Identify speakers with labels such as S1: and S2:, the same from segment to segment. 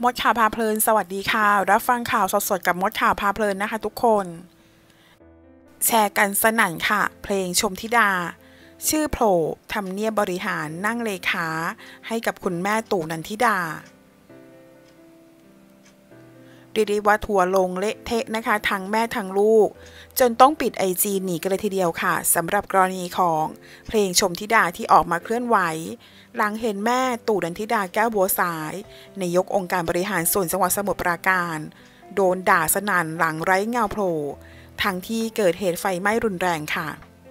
S1: มดข่าวพาเพลินสวัสดีค่ะรับฟังข่าวสดๆกับมดข่าวพาเพลินนะคะทุกคนแชร์กันสนั่นค่ะเพลงชมธิดาชื่อโผล่ทำเนียบบริหารนั่งเลขาให้กับคุณแม่ตู่นันทิดาเรียกได้ว่าทัวร์ลงเละเทะนะคะทั้งแม่ทั้งลูกจนต้องปิด IG หนีกันเลยทีเดียวค่ะสำหรับกรณีของเพลงชมธิดาที่ออกมาเคลื่อนไหวหลังเห็นแม่ตู่นันทิดาแก้วบัวสายนายกองค์การบริหารส่วนจังหวัดสมุทรปราการโดนด่าสนั่นหลังไร้เงาโผล่ทั้งที่เกิดเหตุไฟไหม้รุนแรงค่ะ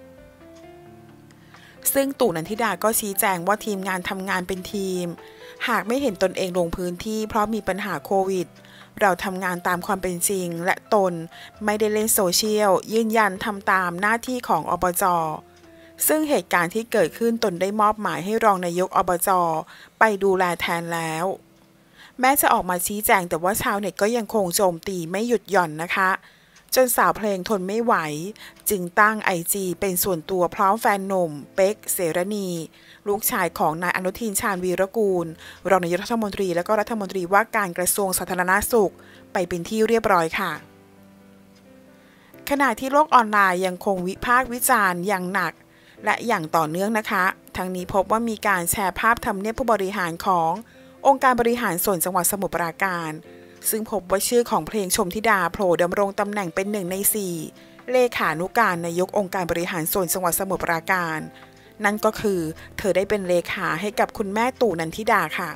S1: ซึ่งตู่นันทิดาก็ชี้แจงว่าทีมงานทำงานเป็นทีมหากไม่เห็นตนเองลงพื้นที่เพราะมีปัญหาโควิดเราทำงานตามความเป็นจริงและตนไม่ได้เล่นโซเชียลยืนยันทำตามหน้าที่ของอบจ.ซึ่งเหตุการณ์ที่เกิดขึ้นตนได้มอบหมายให้รองนายกอบจ.ไปดูแลแทนแล้วแม้จะออกมาชี้แจงแต่ว่าชาวเน็ตก็ยังคงโจมตีไม่หยุดหย่อนนะคะจนสาวเพลงทนไม่ไหวจึงตั้ง IG เป็นส่วนตัวพร้อมแฟนหนุ่มเป๊กเสรณีลูกชายของนายอนุทินชาญวีรกูลรองนายกรัฐมนตรีและก็รัฐมนตรีว่าการกระทรวงสาธารณสุขไปเป็นที่เรียบร้อยค่ะขณะที่โลกออนไลน์ยังคงวิพากษ์วิจารณ์อย่างหนักและอย่างต่อเนื่องนะคะทั้งนี้พบว่ามีการแชร์ภาพทำเนียบผู้บริหารขององค์การบริหารส่วนจังหวัดสมุทรปราการซึ่งพบว่าชื่อของเพลงชมธิดาโผล่ดำรงตำแหน่งเป็น1 ใน 4เลขานุการนายกองค์การบริหารส่วนจังหวัดสมุทรปราการนั่นก็คือเธอได้เป็นเลขาให้กับคุณแม่ตู่นันทิดาค่ะ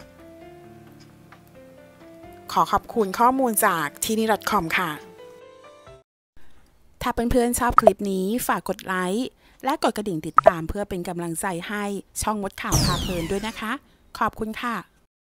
S1: ขอขอบคุณข้อมูลจากที่นี่ .com ค่ะถ้าเพื่อนๆชอบคลิปนี้ฝากกดไลค์และกดกระดิ่งติดตามเพื่อเป็นกำลังใจให้ช่องมดข่าวพาเพลินด้วยนะคะขอบคุณค่ะ